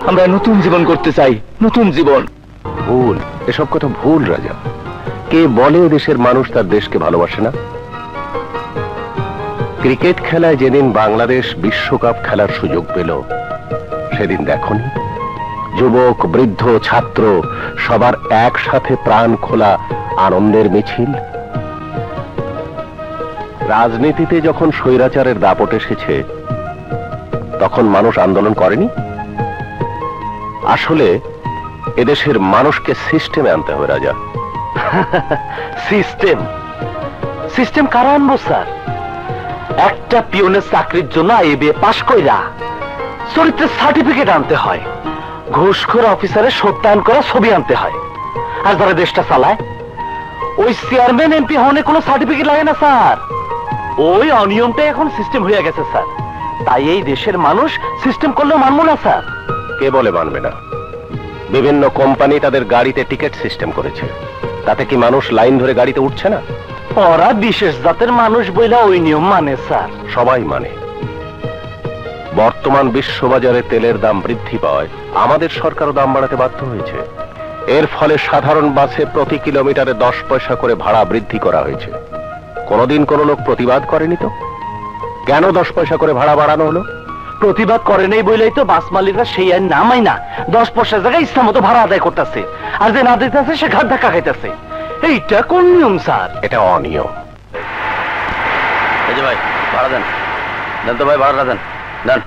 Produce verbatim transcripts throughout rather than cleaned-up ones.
আমরা নতুন জীবন করতে চাই, নতুন জীবন। ভুল, এসব কথা ভুল রাজা। কে বলে দেশের মানুষ তার দেশকে ভালোবাসে না? ক্রিকেট খেলায় যেদিন বাংলাদেশ বিশ্বকাপ খেলার সুযোগ পেল, সেদিন দেখনি যুবক, বৃদ্ধ, ছাত্র সবার একসাথে প্রাণ খোলা আনন্দের মিছিল। রাজনীতিতে যখন স্বৈরাচারের দাপট এসেছে, তখন মানুষ আন্দোলন করেনি? আসলে এদেশের মানুষকে সিস্টেমে আনতে হবে রাজা। সিস্টেম? সিস্টেম কারা আনবো স্যার? একটা পিওনের চাকরির জন্য এ বি এ পাশ কইরা চরিত্রের সার্টিফিকেট আনতে হয়, ঘুষখোর অফিসারের সত্যায়ন করা ছবি আনতে হয়। আর যারা দেশটা চালায়, ওই চেয়ারম্যান এমপি হনে কোনো সার্টিফিকেট লাগে না স্যার। ওই অনিয়মটা এখন সিস্টেম হয়ে গেছে স্যার। তাই এই দেশের মানুষ সিস্টেম করলেও মানবো না স্যার। কে বলে মানবে না? বিভিন্ন কোম্পানি তাদের গাড়িতে টিকিট সিস্টেম করেছে, তাতে কি মানুষ লাইন ধরে গাড়িতে উঠছে না? ওরা বিশেষ জাতের মানুষ বইলা ওই নিয়ম মানে স্যার। সবাই মানে। বর্তমান বিশ্ববাজারে তেলের দাম বৃদ্ধি পাওয়ায় আমাদের সরকারও দাম বাড়াতে বাধ্য হয়েছে। এর ফলে সাধারণ বাসে প্রতি কিলোমিটারে দশ পয়সা করে ভাড়া বৃদ্ধি করা হয়েছে। কোনদিন কোন লোক প্রতিবাদ করেনি তো? কেন দশ পয়সা করে ভাড়া বাড়ানো হলো? প্রতিবাদ করে নেই বইলেই তো বাস মালিকরা সেই আইন নামাই না, দশ পয়সা জায়গায় ইচ্ছা মতো ভাড়া আদায় করতেছে, আর যে না দিতেছে সে ঘাট ধাক্কা খাইতেছে। এইটা কোন নিয়ম স্যার? এটা অনিয়ম। এই যে ভাই ভাড়া দেন, দেন তো ভাই ভাড়া দেন, দেন।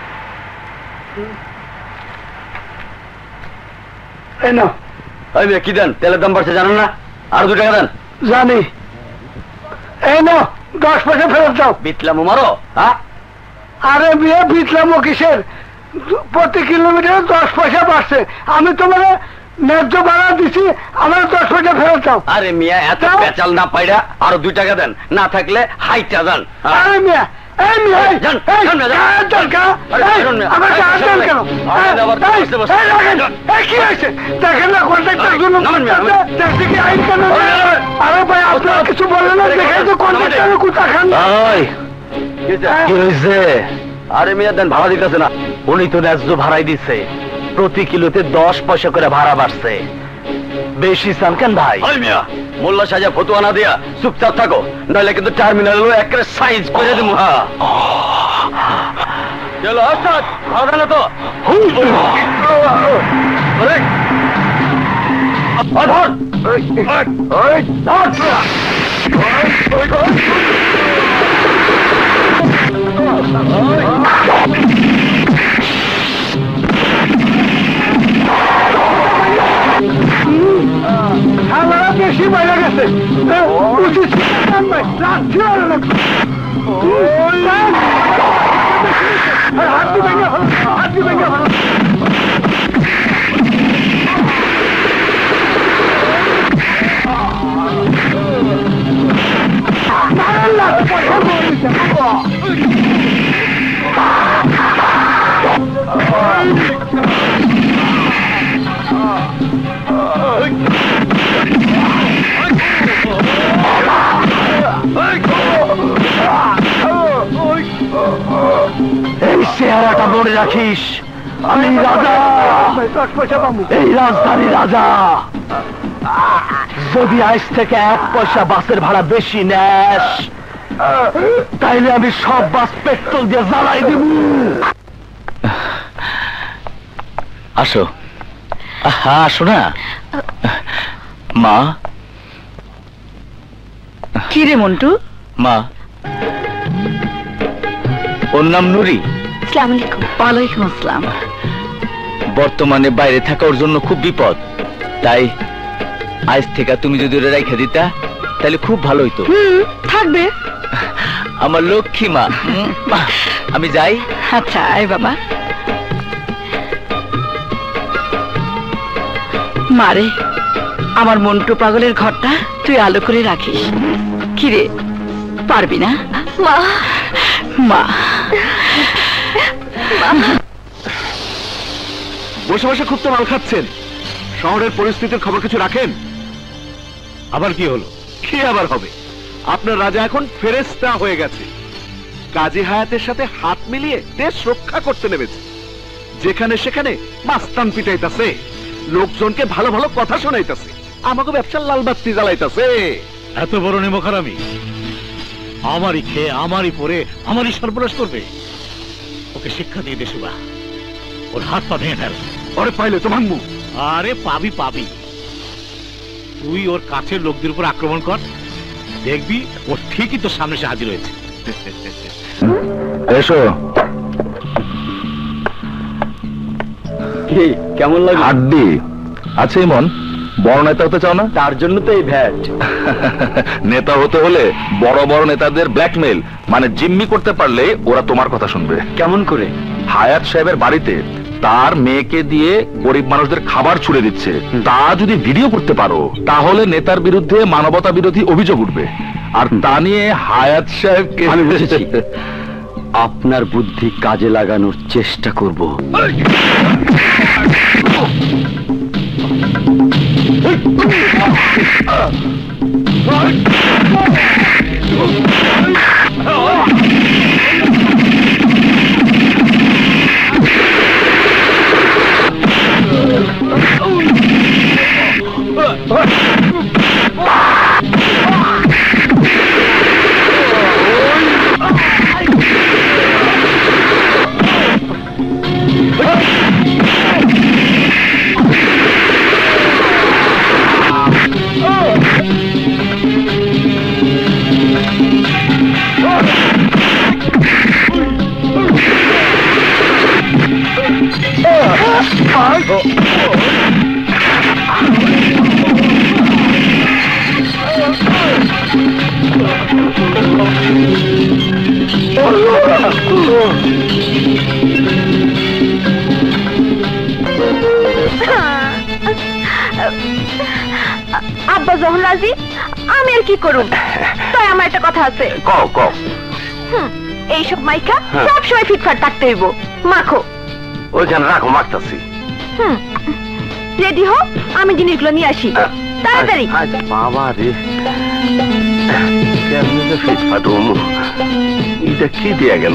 এই না ভাই কি দেন? তেলের দাম বাড়ছে জানেন না? আর দু টাকা দেন। জানি। এই না দশ পয়সা ফেরত দাও। বিটলামো মারো? হ্যাঁ আরে বিয়ে বিটলামো কিসের? প্রতি কিলোমিটারে দশ পয়সা বাড়ছে, আমি তোমার ন্যায্য ভাড়া দিছি, আমার দশ পয়সা ফেরত দাও। আরে মিয়া এত পেঁচাল না পাইরা আরো দুই টাকা দেন, না থাকলে হাইটা দেন। আরে মিয়া এই মিয়া জান জান না দরকার আমার কাজ দেন কেন? এই কি হইছে দেখেন না কন্ট্রাক্টর জন্য দেখতে কি আইন কেন? আরে ভাই আপনারা কিছু বলেন না, দেখেন তো কন্ট্রাক্টর কুতা খান। ওই কি হইছে? আরে মিয়া দেন, ভাড়া দিতেছে না। উনি তো ন্যায্য ভাড়াই দিচ্ছে, প্রতি কিলোতে দশ পয়সা করে ভাড়া বাড়ছে। বেশি চান কেন ভাই? ওই মিয়া মোল্লা সাজা ফতুয়া না দিয়া চুপচাপ থাকো, নাহলে কিন্তু টার্মিনাল একটা সাইজ করে দেবো। হ্যাঁ চলো আসাদ ভাড়া না তো বেশি বাইরে গেছে। হাতি ভেঙে হাতি ভেঙে এই চেহারাটা মনে রাখিস, আমি রাজা, এই রাজধানী রাজা। যদি আজ থেকে এক পয়সা বাসের ভাড়া বেশি নেস, তাইলে আমি সব বাস পেট্রোল দিয়ে জ্বালাই দিব। আসো আসো না মা। কি রে মন্টু? মা ওর নাম নুরি। আসসালামু আলাইকুম। ওয়ালাইকুম আসসালাম। বর্তমানে বাইরে থাকা ওর জন্য খুব বিপদ, তাই আজ থেকে তুমি যদি ওরা রেখে দিতা তাহলে খুব ভালো হইতো। হুম থাকবে। আমার লক্ষ্মী মা। আমি যাই। আচ্ছা আয় বাবা। মারে আমার মন্টু পাগলের ঘরটা তুই আলো করে রাখিস। কিরে পারবি না? মা মা বসে বসে খুব তো মাল খাচ্ছেন, শহরের পরিস্থিতির খবর কিছু রাখেন? আবার কি হলো? কি আবার হবে? আপনার রাজা এখন ফেরেশতা হয়ে গেছে, কাজী হায়াতের সাথে হাত মিলিয়ে দেশ রক্ষা করতে নেমেছে। যেখানে সেখানে মাস্তান পিটাইতাছে, লোকজনকে ভালো ভালো কথা শোনাইতাছে, আমাকে ব্যবসার লাল বাতি জ্বালাইতাছে। এত বড় নেমখারামি আমারই খেয়ে আমারই পরে আমারই সর্বনাশ করবে। ওকে শিক্ষা দিয়ে দে সুবা, ওর হাত পা ভেঙে ফেল। ওরে পাইলে তো ভাঙবো। আরে পাবি পাবি, তুই ওর কাছের লোকদের উপর আক্রমণ কর, দেখবি ও ঠিকই তোর সামনে এসে হাজির হয়েছে। এসো। কি কেমন লাগে? হাড্ডি আছে মন, বড় নেতা হতে চাও না? তার জন্য তো এই ভ্যাট। নেতা হতে হলে বড় বড় নেতাদের ব্ল্যাকমেল মানে জিম্মি করতে পারলে ওরা তোমার কথা শুনবে। কেমন করে? হায়াত সাহেবের বাড়িতে তার মেয়েকে দিয়ে গরিব মানুষদের খাবার ছুড়ে দিচ্ছে, তা যদি ভিডিও করতে পারো তাহলে নেতার বিরুদ্ধে মানবতা বিরোধী অভিযোগ উঠবে। আর তা নিয়ে হায়াত সাহেবকে আমি বুঝেছি। আপনার বুদ্ধি কাজে লাগানোর চেষ্টা করব। আব্বা যখন রাজি, আমি আর কি করুম? তাই আমার একটা কথা আছে। কও কও। এইসব মাইকা সবসময় ফিটফাট থাকতে হইব। মাখো। ওইখানে রাখো, মাখতাছি। হুম, রেডি হো, আমি জিনিসগুলো নিয়ে আসি। তাড়াতাড়ি। বাবা রে, কেমনি যে ফিটফাট হমু। এটা কি দিয়া গেল?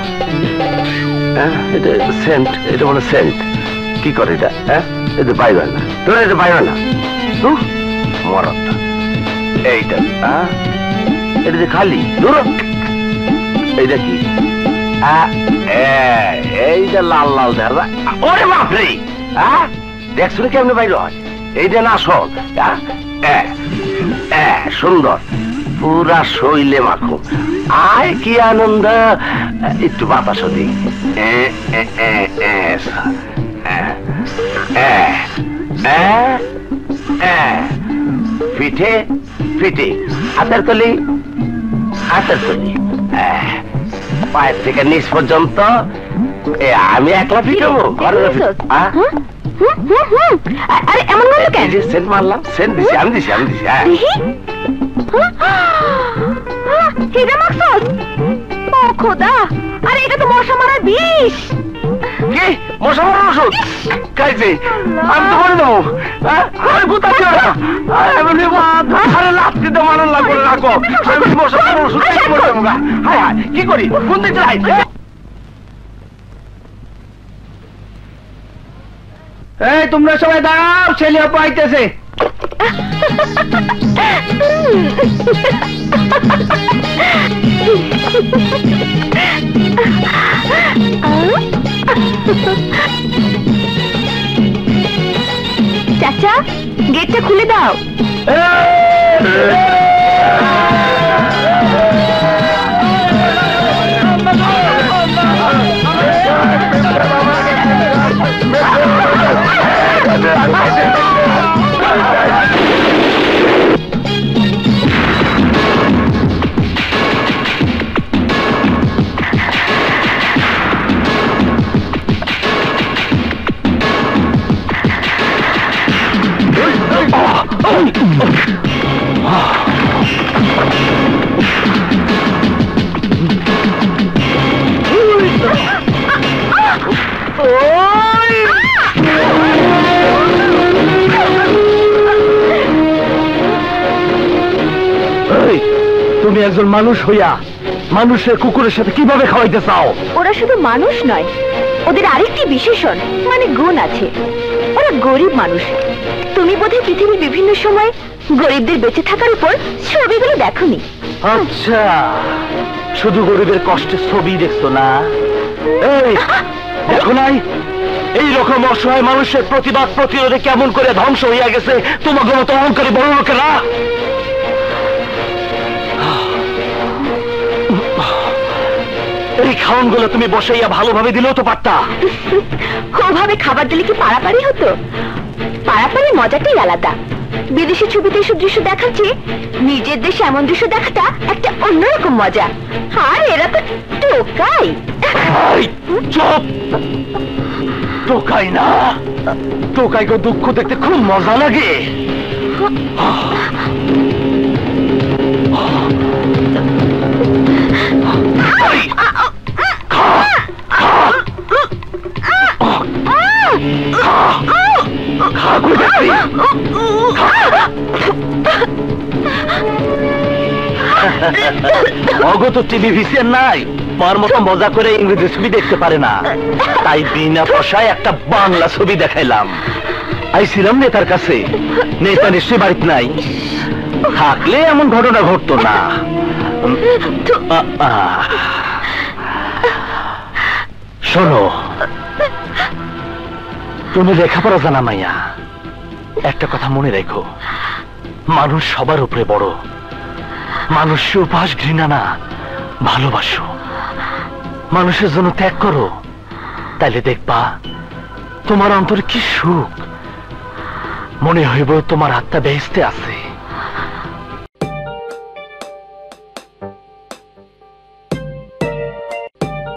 এটা সেন্ট, এটা বলে সেন্ট। কি করে এটা? হ্যাঁ, এটা বাইর হয় না। তোরা এটা বাইর হয় না। মরদটা এইটা, এটা যে খালি ধরো। এইটা কি? এইটা লাল লাল দেখা। ওরে বাপরে, হ্যাঁ দেখছো কেমনে বাইর হয়? এইটা না সল, সুন্দর পুরা শৈলে মাখো। আয় কি আনন্দ, একটু বাতাসও দিই। পিঠে পিঠে, হাতের তলি হাতের তলি, পায়ের থেকে নিচ পর্যন্ত। আমি একলা পিঠবো, আরে এমন বলো কেন? সেন্ট মারলাম, সেন্ট দিছি, আমি দিছি আমি দিছি হ্যাঁ। হিরা মাকসুদ, ও খোদা, আরে এটা তো মশা মারার বিষ। কি মশা মারার ওষুধ? খাইছি আমি তো করে দেবো। আরে ভূত আছে না, আরে লাস্তি তো মারার লাগবে রাখো। আমি মশা মারার ওষুধ করে দেবো। হায় হায়, কি করি? কোন দিকে যাই? এই তোমরা সবাই দাঁড়াও, ছেলে পাইতেছে। চাচা, গেটটা খুলে দাও। তুমি একজন মানুষ হইয়া মানুষের কুকুরের সাথে কিভাবে খাওয়াইতে চাও? ওরা শুধু মানুষ নয়, ওদের আরেকটি বিশেষণ মানে গুণ আছে। ওরা গরিব মানুষ। তুমি বোধহয় পৃথিবীর বিভিন্ন সময় গরিবদের বেঁচে থাকার উপর ছবিগুলো দেখোনি। আচ্ছা, শুধু গরিবের কষ্টের ছবি দেখছো না? এই দেখো নাই এই রকম অসহায় মানুষের প্রতিবাদ প্রতিরোধে কেমন করে ধ্বংস হইয়া গেছে তোমাকে মতো অহংকারী বড় লোকেরা। এই খাওয়ানগুলো তুমি বসাইয়া ভালোভাবে দিলেও তো পারতা। ওভাবে খাবার দিলে কি পাড়াপাড়ি হতো? পাড়াপাড়ি মজাটাই আলাদা। বিদেশি ছবিতে এসব দৃশ্য দেখাচ্ছে, নিজের দেশে এমন দৃশ্য দেখাটা একটা অন্যরকম মজা। আর এরা তো টোকাই। চুপ! টোকাই না, টোকাইকে দুঃখ দেখতে খুব মজা লাগে। অগত টিভি ভিসিআর নাই, মার মতো মজা করে ইংরেজি ছবি দেখতে পারে না, তাই বিনা পয়সায় একটা বাংলা ছবি দেখাইলাম। আইছিলাম নেতার কাছে, নেতা নিশ্চয়ই বাড়িতে নাই, থাকলে এমন ঘটনা ঘটতো না। শোনো, তুমি লেখাপড়া জানা মাইয়া, একটা কথা মনে রেখো, মানুষ সবার উপরে বড়। মানুষের উপাস ঘৃণা না, ভালোবাসো। মানুষের জন্য ত্যাগ করো, তাইলে দেখবা তোমার অন্তরে কি সুখ। মনে হইব তোমার আত্মা বেহেশতে আছে।